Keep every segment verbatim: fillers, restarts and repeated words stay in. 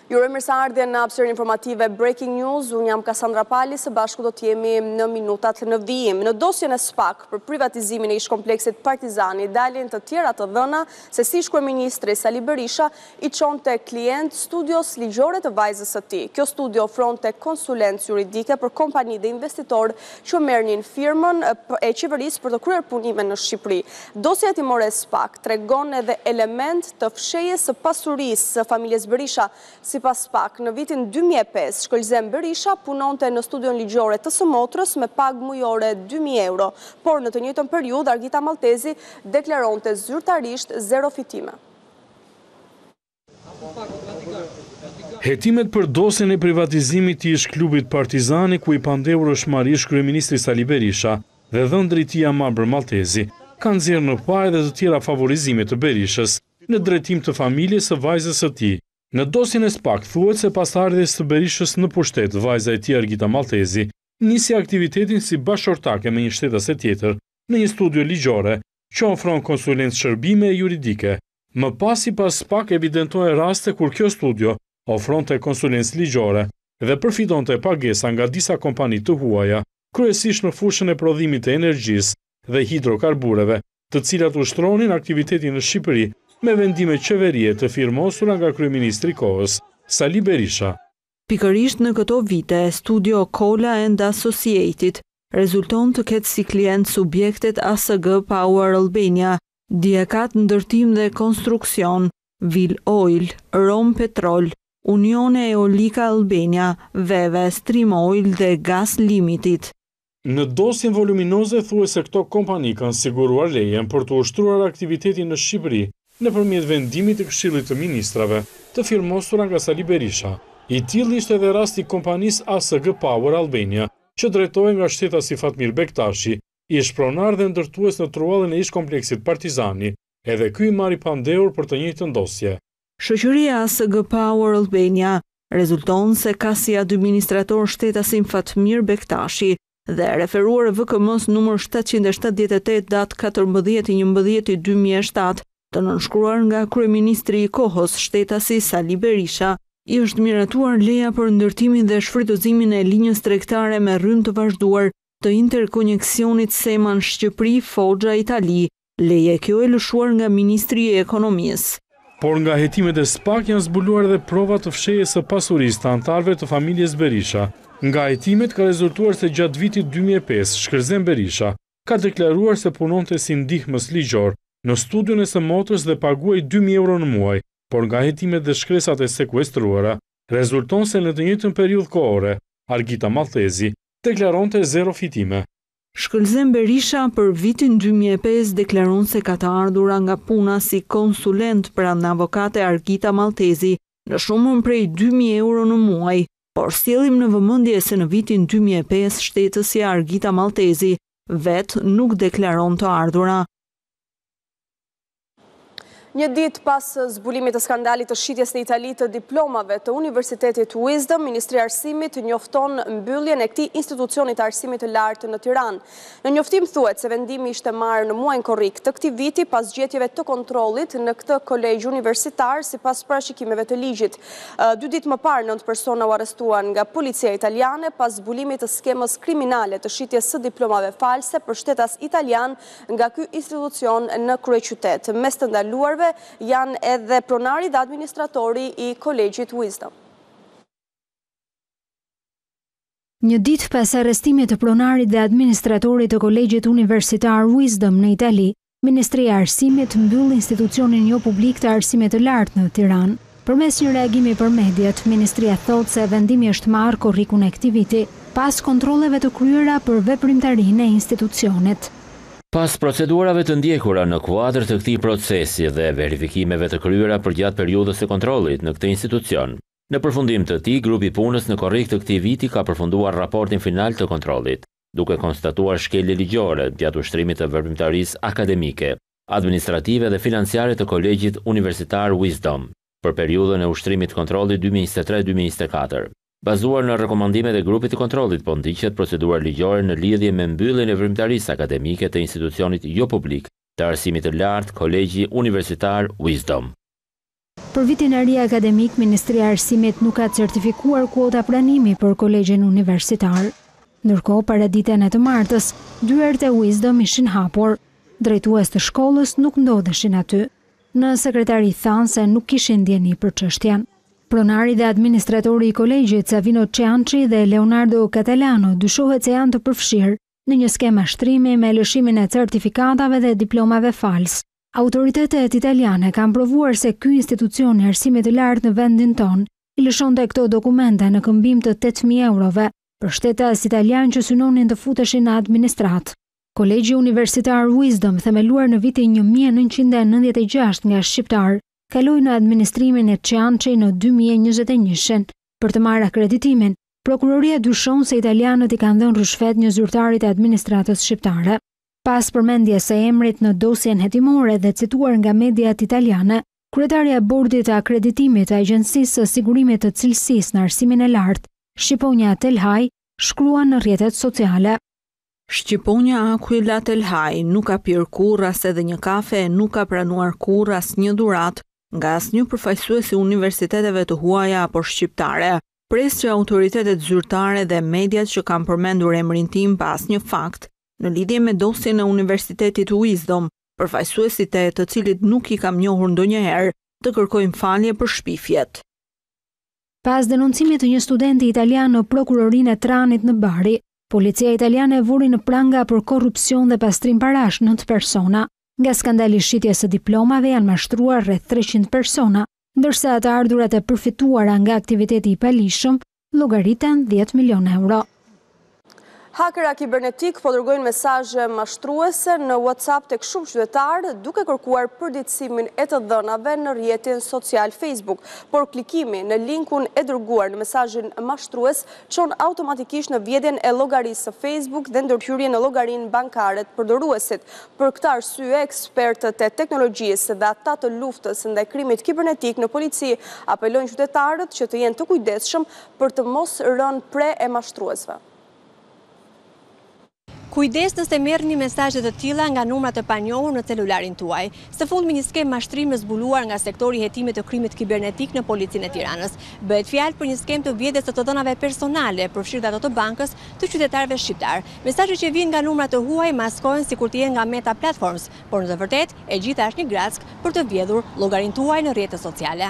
Ju mirëseardhje në hapësirën informative Breaking News, unë jam Kassandra Pali, së bashku do t'jemi në minutat në vijim. Në dosjen e SPAK për privatizimin e ish kompleksit Partizani, dalin të tjera të dhëna se si ish-kryeministri Sali Berisha i çonte klient studios ligjore të vajzës së tij. Kjo studio ofronte konsulencë juridike për kompani dhe investitor që merrnin firmën e qeverisë për të kryer punime në Shqipëri. Dosja hetimore e SPAK tregon edhe element të fshehjes së pasurisë së familjes Berisha. Sipas SPAK, në vitin dy mijë e pesë, Shkëlzem Berisha punonte në studion ligjore të së motrës me pagë mujore dy mijë euro, por në të njëjtën periudhë Argita Maltezi deklaronte zyrtarisht zero fitime. Hetimet për dosjen e privatizimit të ish-klubit Partizani, ku i pandehur është marrë ish-kryeministri Sali Berisha dhe dhënë drejtia Marbër Maltezi, kanë nxjerrë në parë edhe të tjera favorizime të Berishës në drejtim të familjes së vajzës së tij. Në dosjen e SPAK thuhet se pas ardhjes së Berishës në pushtet, vajza e tij Argita Maltezi nisi aktivitetin si bashkëshortake me një shtetëse tjetër në një studio ligjore që ofron konsulencë shërbime juridike. Më pas sipas SPAK evidentohen raste kur kjo studio ofronte konsulencë ligjore dhe përfitonte pagesa nga disa kompani të huaja, kryesisht në fushën e prodhimit të energjisë dhe hidrokarbureve, të cilat ushtronin aktivitetin në Shqipëri me vendime qeverie të firmosura nga kryeministri i kohës, Sali Berisha. Pikërisht në këto vite, studio Kola and Associated rezulton të ketë si klient subjektet A S G Power Albania, Diekat Ndërtim dhe Konstruksion, Vil Oil, Rom Petrol, Unione Eolika Albania, Veve, Stream Oil dhe Gas Limited. Në dosjen voluminoze thuhet se këto kompani kanë siguruar lejen për të ushtruar aktivitetin në Shqipëri nëpërmjet vendimit të Këshillit të Ministrave të firmosura nga Sali Berisha. I tillë ishte edhe rasti i kompanisë A S G Power Albania, që drejtohej nga shtetasi Fatmir Bektashi, ish pronar dhe ndërtues në truallën e ish kompleksit Partizani, edhe ky i marri pandehur për të njëjtën dosje. Shoqëria A S G Power Albania rezulton se ka si administrator shtetasin Fatmir Bektashi dhe referuar V K M-s numër shtatëqind e shtatëdhjetë e tetë katërmbëdhjetë i njëmbëdhjetë i dy mijë e shtatë, të nënshkruar nga kryeministri i kohës shtetasi Sali Berisha, i është miratuar leja për ndërtimin dhe shfrytëzimin e linjës tregtare me rrymë të vazhduar të interkoneksionit Seman Shqipëri Foggia Itali, leje kjo e lëshuar nga Ministri i Ekonomisë. Por nga hetimet e SPAK janë zbuluar edhe prova të fshehjes së pasurisë të anëtarëve të familjes Berisha. Nga hetimet ka rezultuar se gjatë vitit dy mijë e pesë, Shkëlzem Berisha ka deklaruar se punonte si ndihmës ligjor në studion e së motrës dhe paguaj dy mijë euro në muaj, por nga hetimet dhe shkresat e sekuestruara, rezulton se në të njëjtën periudhë kohore, Argita Maltezi deklaronte zero fitime. Shkëlzem Berisha për vitin dy mijë e pesë deklaron se ka të ardhura nga puna si konsulent pranë avokate Argita Maltezi në shumën prej dy mijë euro në muaj, por sjellim në vëmendje se në vitin dy mijë e pesë shtetësja Argita Maltezi vetë nuk deklaron të ardhura. Një ditë pas zbulimit të skandalit të shitjes në Itali të diplomave të Universitetit Wisdom, Ministri i Arsimit njofton mbylljen e këtij institucioni të arsimit të lartë në Tiranë. Në njoftim thuhet se vendimi ishte marrë në muajin korrik të këtij viti pas gjetjeve të kontrollit në këtë kolegj universitar sipas parashikimeve të ligjit. Dy ditë më parë, nëntë persona u arrestuan nga policia italiane pas zbulimit të skemës kriminale të shitjes së diplomave false për shtetas italian nga ky institucion në kryeqytet. Mes të ndaluarve janë edhe pronari dhe administratori i kolegjit Wisdom. Një ditë pas arrestimit të pronarit dhe administratorit të kolegjit universitar Wisdom në Itali, Ministria e Arsimit mbyll institucionin jo publik të arsimit të lartë në Tiranë. Përmes një reagimi për mediat, Ministria thotë se vendimi është marrë korrikun e këtij viti pas kontrolleve të kryera për veprimtarinë e institucionit. Pas procedurave të ndjekura në kuadër të këtij procesi dhe verifikimeve të kryera përgjatë periudhës së kontrollit në këtë institucion, në përfundim të tij, grupi punës në korrik të këtij viti ka përfunduar raportin final të kontrollit, duke konstatuar shkelje ligjore gjatë ushtrimit të veprimtarisë akademike, administrative dhe financiare të kolegjit universitar Wisdom për periudhën e ushtrimit të kontrollit dy mijë e njëzet e tre dy mijë e njëzet e katër. Bazuar në rekomandimet e grupit të kontrollit, po ndiqet procedura ligjore në lidhje me mbylljen e veprimtarisë akademike të institucionit jo publik të arsimit të lartë Kolegji Universitar Wisdom. Për vitin e ri akademik, Ministria e Arsimit nuk ka certifikuar kuota pranimi për kolegjin universitar. Ndërkohë, para ditën e të martës, dyert e Wisdom ishin hapur. Drejtues të shkollës nuk ndodheshin aty. Në sekretari thanë se nuk kishin ndjeni për çështjen. Pronari dhe administratori i kolegjit Savino Cianci dhe Leonardo Catalano dyshohet se janë të përfshirë në një skemë mashtrimi me lëshimin e certifikatave dhe diplomave fals. Autoritetet italiane kanë provuar se ky institucion i arsimit të lartë në vendin ton i lëshonte këto dokumente në këmbim të tetë mijë eurove për shtetas italian që synonin të futeshin në administrat. Kolegji Universitar Wisdom, themeluar në vitin një mijë e nëntëqind e nëntëdhjetë e gjashtë nga shqiptar, kaloi në administrimin e Cianci në dy mijë e njëzet e një. Për të marrë akreditimin, prokuroria dyshon se italianët i kanë dhënë rishfet një zyrtarit e administratës shqiptare. Pas përmendjes së emrit në dosjen hetimore dhe cituar nga mediat italiane, kryetarja e bordit të akreditimit të Agjencisë së Sigurimit të Cilësisë në Arsimin e Lartë, Shqiponja Telhaj, shkrua në rrjetet sociale. Shqiponja Aquila Telhaj nuk ka pirë kurrë as edhe një kafe, nuk ka pranuar kurrë as një dhuratë nga asnjë përfaqësues i universiteteve të huaja apo shqiptare. Pres që autoritetet zyrtare dhe mediat që kanë përmendur emrin tim pa asnjë fakt në lidhje me dosjen e Universitetit Wisdom, përfaqësuesit e të cilit nuk i kam njohur ndonjëherë, të kërkojmë falje për shpifjet. Pas denoncimit të një studenti italian në prokurorinë e Tranit në Bari, policia italiane vuri në pranga për korrupsion dhe pastrim parash nëntë persona. Nga skandali shitjes së diplomave janë mashtruar rreth treqind persona, ndërsa të ardhurat e përfituara nga aktiviteti i palishëm llogariten dhjetë milionë euro. Hakera kibernetik po dërgojnë mesazhe mashtruese në WhatsApp tek shumë qytetarë duke kërkuar përditësimin e të dhënave në rrjetin social Facebook, por klikimi në linkun e dërguar në mesazhin mashtrues çon automatikisht në vjedhjen e llogarisë së Facebook dhe ndërhyrje në llogarinë bankare të përdoruesit. Për këtë arsye, ekspertët e teknologjisë dhe ata të luftës ndaj krimit kibernetik në polici apelojnë qytetarët që të jenë të kujdesshëm për të mos rënë pre e mashtruesve. Kujdes nëse merrni mesazhe të tilla nga numra të panjohur në celularin tuaj. Së fundmi një skemë mashtrimi zbuluar nga sektori i hetimit të krimit kibernetik në policinë e Tiranës. Bëhet fjalë për një skemë të vjedhjes të të dhënave personale, përfshirë ato të bankës, të qytetarëve shqiptar. Mesazhet që vijnë nga numra të huaj maskohen sikur të jenë nga Meta Platforms, por në të vërtetë e gjitha është një grack për të vjedhur llogarinë tuaj në rrjetet sociale.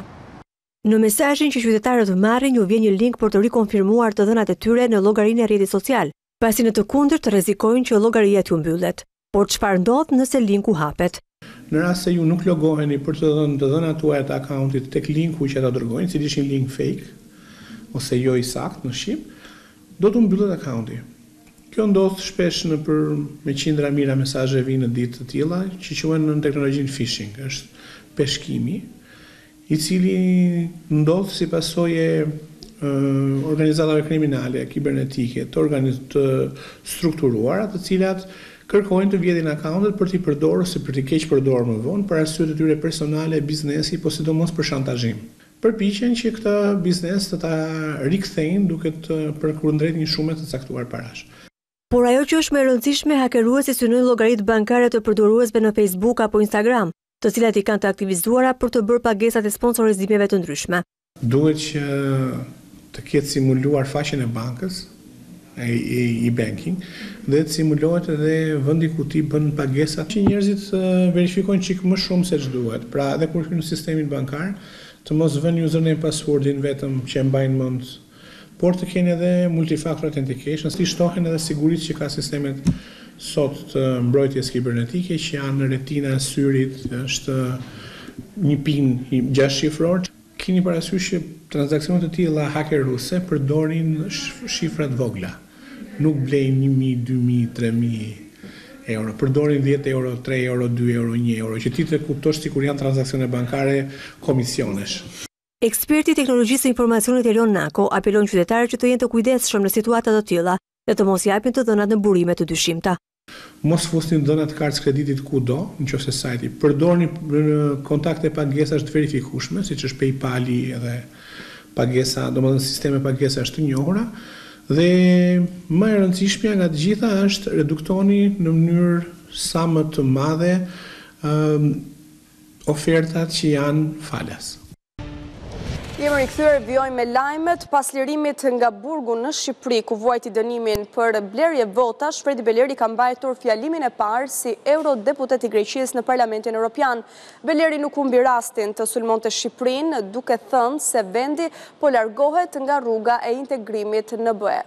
Në mesazhin që qytetarët marrin ju vjen një link për të rikonfirmuar të dhënat e tyre në llogarinë e rrjetit social, pasi në të kundërt të rrezikojnë që llogaria t'ju mbyllet. Por çfarë ndodh nëse linku hapet? Në rast se ju nuk logoheni për të dhënë të dhënat tuaja të akauntit tek linku që ata dërgojnë, si ishin link fake ose jo i saktë në shqip, do të mbyllet akaunti. Kjo ndodh shpesh në për me qindra mijëra mesazhe vinë në ditë të tilla që quhen në teknologjinë phishing, është peshkimi, i cili ndodh si pasojë organizatave kriminale, kibernetike, të, organiz të strukturuara, të cilat kërkojnë të vjedhin akauntet për t'i përdorur ose për t'i keq përdorur më vonë për arsye të tyre personale, biznesi, po sidomos për shantazhim. Përpiqen që këtë biznes të ta rikthejnë duke të përkundrejt një shume të caktuar parash. Por ajo që është më e rëndësishme, hakeruesi synojnë llogaritë bankare të përdoruesve në Facebook apo Instagram, të cilat i kanë të aktivizuara për të bërë pagesat e sponsorizimeve të ndryshme. Duhet që të ketë simuluar faqen e bankës, e, e, i banking, dhe të simulohet edhe vendi ku ti bën pagesat, që njerëzit verifikojnë çik më shumë se ç'duhet. Pra, edhe kur hyn në sistemin bankar, të mos vënë username passwordin vetëm që e mbajnë mend, por të kenë edhe multifactor authentication, si shtohen edhe sigurisë që ka sistemet sot të mbrojtjes kibernetike që janë retina e syrit, është një pin gjashtë shifror. Keni parasysh që transaksionet e tilla hakeruse përdorin shifrat vogla. Nuk blejnë një mijë, dy mijë, tre mijë euro, përdorin dhjetë euro, tre euro, dy euro, një euro, që ti të kuptosh sikur janë transaksione bankare komisionesh. Eksperti i teknologjisë së informacionit Elon Nako apelon qytetarët që të jenë të kujdesshëm në situata të tilla dhe të mos japin të dhënat në burime të dyshimta. Mos fusni dhënat kartës kreditit kudo, nëse sajti. Përdorni kontakte pagesash të verifikueshme, siç është PayPal-i edhe pagesa, domethënë sisteme pagesash të njohura, dhe më e rëndësishmja nga të gjitha është reduktoni në mënyrë sa më të madhe um, ofertat që janë falas. Jemi rikthyer, vjojmë me lajmet pas lirimit nga burgu në Shqipëri, ku vuajti dënimin për blerje votash. Fredi Beleri ka mbajtur fjalimin e parë si eurodeputet i Greqisë në Parlamentin Evropian. Beleri nuk humbi rastin të sulmonte Shqipërinë, duke thënë se vendi po largohet nga rruga e integrimit në B E.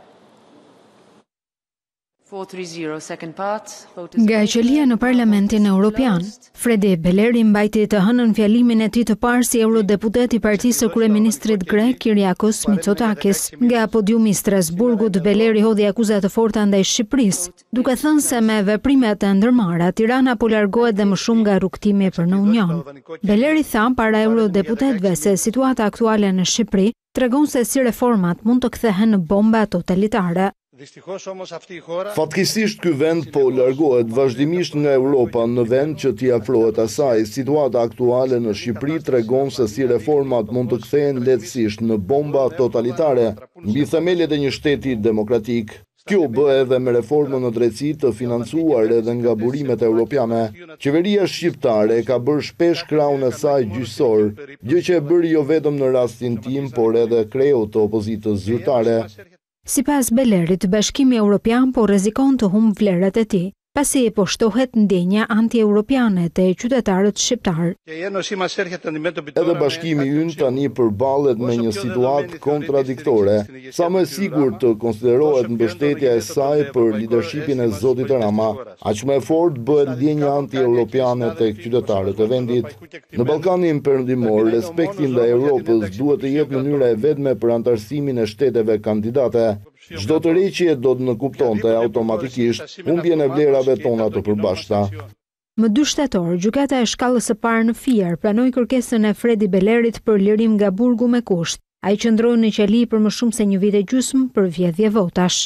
Nga qelia në Parlamentin Evropian, Fredi Beleri mbajti të hënën fjalimin e tij të parë si eurodeputet i Partisë së kryeministrit grek Kyriakos Mitsotakis. Nga podiumi i Strasburgut, Beleri hodhi akuza të forta ndaj Shqipërisë, duke thënë se me veprimet e ndërmarra Tirana po largohet dhe më shumë nga rrugtimi për në Union. Beleri tha para eurodeputetëve se situata aktuale në Shqipëri tregon se si reformat mund të kthehen në bomba totalitare. Fatkeqësisht ky vend po largohet vazhdimisht nga Europa në vend që t'i afrohet asaj. Situata aktuale në Shqipëri tregon se si reformat mund të kthehen lehtësisht në bomba totalitare mbi themelet e një shteti demokratik. Kjo bëhe edhe me reformën në drejtësi të financuar edhe nga burimet europiane. Qeveria shqiptare ka bërë shpesh krahun e saj gjyqësor, gjë që e bëri jo vetëm në rastin tim, por edhe kreu të opozitës zyrtare. Sipas Belerit, Bashkimi Evropian po rrezikon të humbë vlerat e tij, pasi po shtohet ndjenja anti-europiane te qytetarët shqiptar. Edhe bashkimi ynë tani përballet me një situatë kontradiktore. Sa më e sigurt të konsiderohet mbështetja e saj për lidershipin e Zotit Rama, aq më e fortë bëhet ndjenja anti-europiane tek qytetarët e vendit. Në Ballkanin Perëndimor, respekti ndaj Europës duhet të jetë mënyra e vetme për antarësimin e shteteve kandidate. Çdo tërheqje do të nënkuptonte automatikisht humbjen e vlerave tona të përbashkëta. Më dy shtator, gjykata e shkallës së parë në Fier pranoi kërkesën e Fredi Belerit për lirim nga burgu me kusht. Ai qëndroi në qeli për më shumë se një vit e gjysmë për vjedhje votash.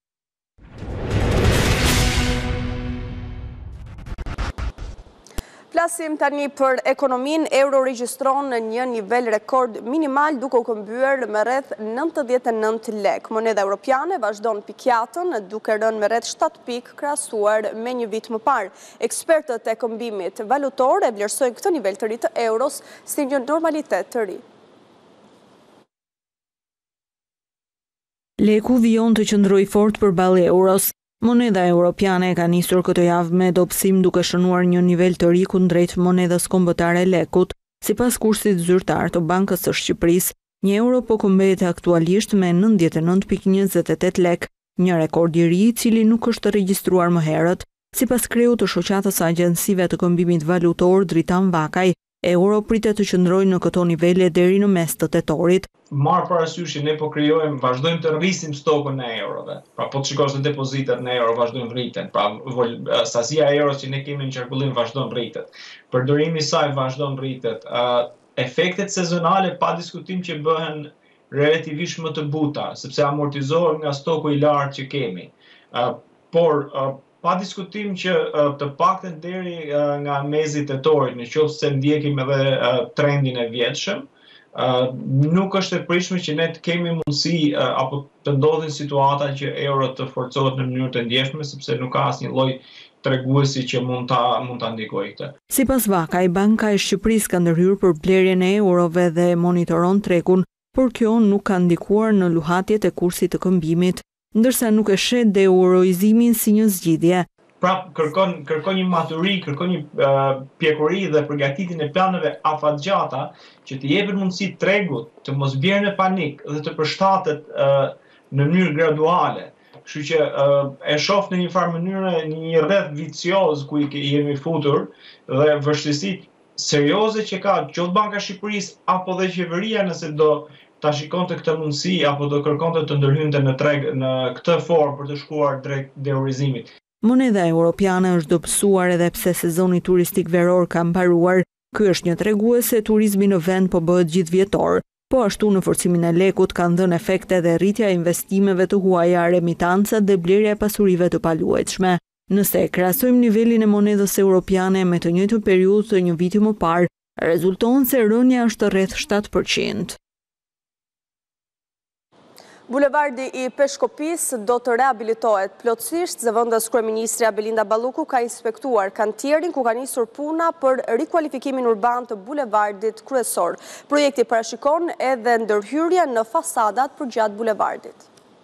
Flasim tani për ekonominë. Euro regjistron një nivel rekord minimal duke u këmbyer me rreth nëntëdhjetë e nëntë lek. Moneda europiane vazhdon pikjatën duke rënë me rreth shtatë pikë krahasuar me një vit më parë. Ekspertët e këmbimit valutor e vlerësojnë këtë nivel të ri të euros si një normalitet të ri. Leku vijon të qëndrojë fort përballë euros. Moneda europiane ka nisur këtë javë me dobësim duke shënuar një nivel të ri kundrejt monedës kombëtare lekut. Sipas kursit zyrtar të Bankës së Shqipërisë, një euro po këmbehet aktualisht me nëntëdhjetë e nëntë pikë njëzet e tetë lek, një rekord i ri i cili nuk është regjistruar më herët. Sipas kreut të shoqatës së agjensive të këmbimit valutor Dritan Vakaj, euro pritet të qëndrojë në këto nivele deri në mes të tetorit. Marë parasysh që ne po krijojmë, vazhdojmë të rrisim stokun e eurove. Pra po të shikosh në depozitat në euro vazhdojmë rriten. Pra sasia e euros që ne kemi në qarkullim vazhdon rritet. Përdorimi i saj vazhdon rritet. Uh, efektet sezonale pa diskutim që bëhen relativisht më të buta, sepse amortizohen nga stoku i lartë që kemi. Uh, por uh, pa diskutim që uh, të paktën deri uh, nga mezi tetorit, nëse se ndjekim edhe uh, trendin e vjetshëm, uh, nuk është e pritshme që ne të kemi mundësi uh, apo të ndodhin situata që euro të forcohet në mënyrë të ndjeshme, sepse nuk ka asnjë lloj treguesi që mund ta mund ta ndikojë këtë. Sipas Vakaj, Banka e Shqipërisë ka ndërhyrë për blerjen e eurove dhe monitoron tregun, por kjo nuk ka ndikuar në luhatjet e kursit të këmbimit, ndërsa nuk e shet dhe euroizimin si një zgjidhje. Pra kërkon kërkon një maturi, kërkon një uh, pjekuri dhe përgatitjen e planeve afatgjata që të jepin mundësi tregut të mos bjerë në panik dhe të përshtatet uh, në mënyrë graduale. Kështu që uh, e shoh në një farë mënyrë një rreth vicioz ku i jemi futur dhe vështirësitë serioze që ka qoftë Banka e Shqipërisë apo dhe qeveria nëse do ta shikonte këtë mundësi apo do kërkonte të ndërhynte në treg në këtë formë për të shkuar drejt deurizimit. Moneda europiane është dobësuar edhe pse sezoni turistik veror ka mbaruar. Ky është një tregues se turizmi në vend po bëhet gjithvjetor. Po ashtu në forcimin e lekut kanë dhënë efekte dhe rritja e investimeve të huaja, remitancat dhe blerja e pasurive të paluajtshme. Nëse krahasojmë nivelin e monedës europiane me të njëjtën periudhë të një viti më parë, rezulton se rënja është rreth shtatë përqind. Bulevardi i Peshkopis do të rehabilitohet plotësisht. Zëvendës kryeministrja Belinda Balluku ka inspektuar kantierin ku ka nisur puna për rikualifikimin urban të bulevardit kryesor. Projekti parashikon edhe ndërhyrje në fasadat përgjatë bulevardit.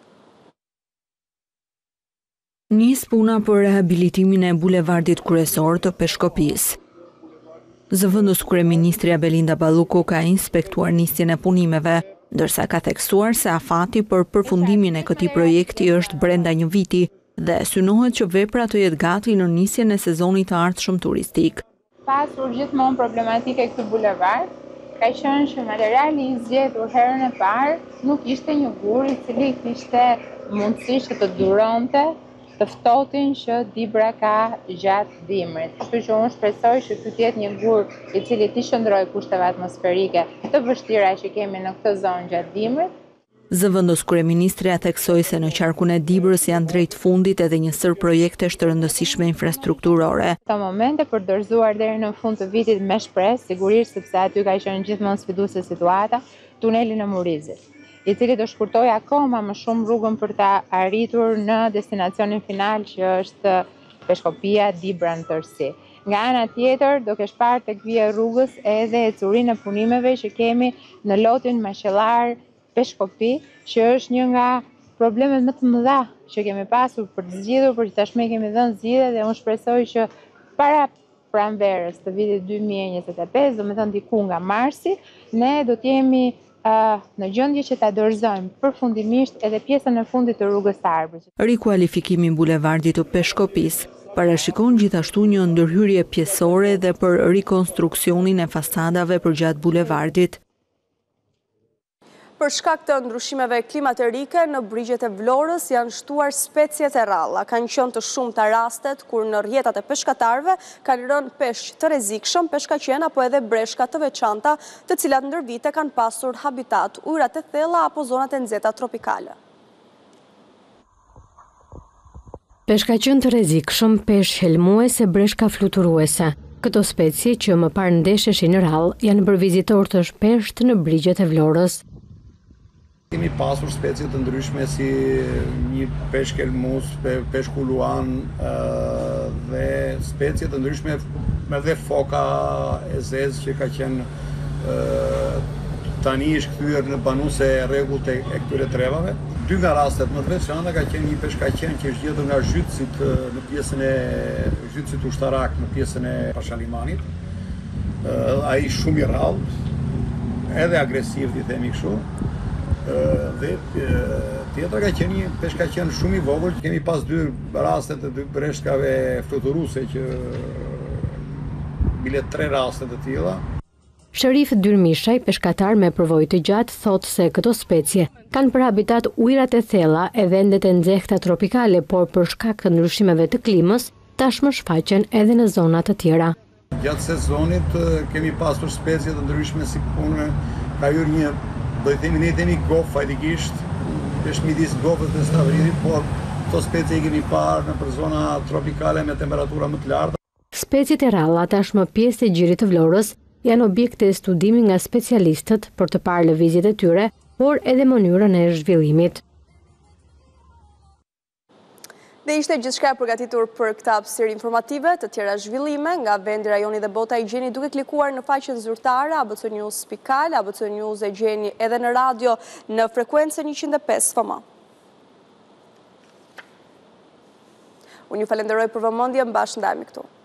Nis puna për rehabilitimin e bulevardit kryesor të Peshkopis. Zëvendës kryeministrja Belinda Balluku ka inspektuar nisjen e punimeve, ndërsa ka theksuar se afati për përfundimin e këtij projekti është brenda një viti dhe synohet që vepra të jetë gati në nisjen e sezonit të ardhshëm turistik. Pasur gjithmonë problematike këtë bulevard, ka qenë që materiali i zgjedhur herën e parë nuk ishte një gur i cili kishte mundësi që të duronte të ftohtin që dibra ka gjatë dimrit. Kështu që unë shpresoj që ky të jetë një gur i cili të shndrojë kushteve atmosferike të vështira që kemi në këtë zonë gjatë dimrit. Zëvendës kryeministrja theksoi se në qarkun e Dibrës janë drejt fundit edhe një sër projekte të rëndësishme infrastrukturore. Këto momente për dorëzuar deri në fund të vitit me shpresë, sigurisht sepse aty ka qenë gjithmonë sfiduese situata, tuneli në Murizit, i cili do shkurtoj akoma më shumë rrugën për ta arritur në destinacionin final që është Peshkopia Dibra në tërësi. Nga ana tjetër, do kesh parë tek vija rrugës edhe ecurinë e punimeve që kemi në lotin mashellar Peshkopi, që është një nga problemet më të mëdha që kemi pasur për të zgjidhur, por që tashmë kemi dhënë zgjidhje dhe unë shpresoj që para pranverës të vitit dy mijë e njëzet e pesë, do të thënë diku nga marsi, ne do të jemi Uh, në gjendje që ta dorëzojmë përfundimisht edhe pjesën e fundit të rrugës së Arbërit. Rikualifikimi i bulevardit të Peshkopis parashikon gjithashtu një ndërhyrje pjesore dhe për rikonstruksionin e fasadave përgjatë bulevardit. Për shkak të ndryshimeve klimaterike në brigjet e Vlorës janë shtuar speciet e ralla. Kanë qenë të shumta rastet kur në rrjetat e peshkatarëve kanë rënë peshq të rrezikshëm, peshkaqen apo edhe breshka të veçanta, të cilat ndër vite kanë pasur habitat ujërat e thella apo zonat e nxehta tropikale. Peshkaqen të rrezikshëm, peshq helmuese, breshka fluturuese. Këto specie që më parë ndesheshin në rall janë për vizitor të shpeshtë në brigjet e Vlorës. Kemi pasur specie të ndryshme si një peshk elmus, peshk uluan dhe specie të ndryshme me dhe foka e zezë që ka qenë tani ish kthyer në banuse rregullt e këtyre trevave. Dy nga rastet më të veçanta ka qenë një peshkaqen që është gjetur nga zhytësit në pjesën e zhytësit ushtarak në pjesën e Pashalimanit. Ai shumë i rrallë, edhe agresiv, i themi kështu. Dhe tjetra ka qenë një peshkaqen shumë i vogël. Kemi pas dy raste të dy breshkave fluturuese që bile tre raste të tilla. Sherif Dyrmishaj, peshkatar me përvojë të gjatë, thotë se këto specie kanë për habitat ujërat e thella e vendet e nxehta tropikale, por për shkak të ndryshimeve të klimës, tashmë shfaqen edhe në zona të tjera. Gjatë sezonit kemi pasur specie të ndryshme si punë ka hyrë një, do i themi ne i themi gof fajtikisht, është midis gofës dhe stravridit, por këto specie i kemi parë në për zona tropikale me temperatura më të larta. Speciet e ralla, tashmë pjesë e gjirit të Vlorës, janë objekte e studimi nga specialistët për të parë lëvizjet e tyre, por edhe mënyrën e zhvillimit. Dhe ishte gjithçka e përgatitur për këtë hapësirë informative, të tjera zhvillime nga vendi, rajoni dhe bota i gjeni duke klikuar në faqen zyrtare a b c news dot al, A B C News e gjeni edhe në radio në frekuencën njëqind e pesë F M. Unë ju falenderoj për vëmendjen, bashkë ndajemi këtu.